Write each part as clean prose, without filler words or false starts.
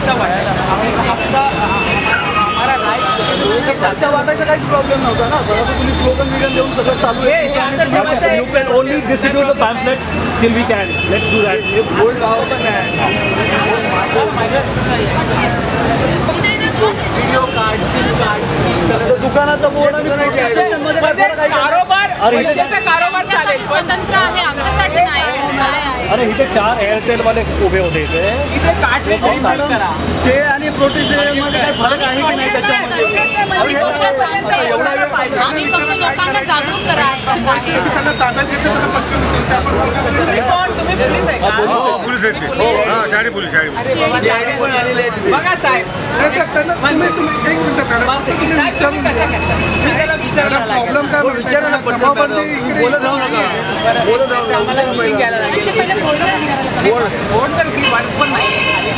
हफ्ता वाटायला हमारा खर्चा वाटायचा काहीच प्रॉब्लेम नव्हता ना. बरोबर तुम्ही स्लोगन विगन देऊन सगळं चालू आहे. You can only distribute the pamphlets till we can. Let's do that. Board लावा पण नाही. व्हिडिओ कार्ड, सिम कार्ड, दुकानाचा बोर्ड आणि कारोबार पैशाचा कारोबार चालेल. स्वतंत्र आहे, आमच्यासाठी नाही. काय आहे? अरे इथे 4 एअरटेल वाले उभे होते इथे. इथे कार्टलेज रीफिल करा. ते आणि प्रोटेस्ट मध्ये काही फरक आहे की नाही त्याच्यामध्ये? आम्ही फक्त लोकांना जागरूक करायचं. तुम्ही पोलीस आहे का? पोलीस आहेत. हां, शाळी पोलीस शाळी पण आलेले आहेत. बघा साहेब, साहेब तुम्ही कसं करता? मी त्याला विचारायला लागेल. विचारा ना पटकन बोलत राहू नका. बोलत राहू आम्हाला meeting घ्यायला लागेल. बोर्ड तर ती वाट पण नाही.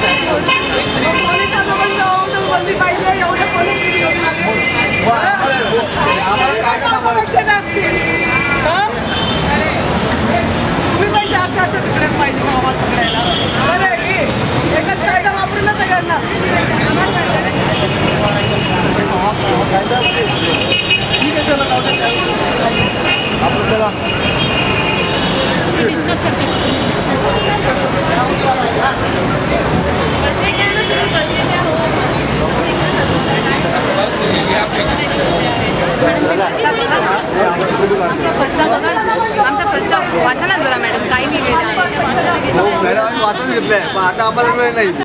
एकच कायदा वापरून सगळ्यांना डिस्कस करते. आमचा पर्चा वाचा ना जरा मॅडम, काय लिहिलेलं आहे. मॅडम आम्ही वाचून घेतलंय पण आता आम्हाला वेळ नाही.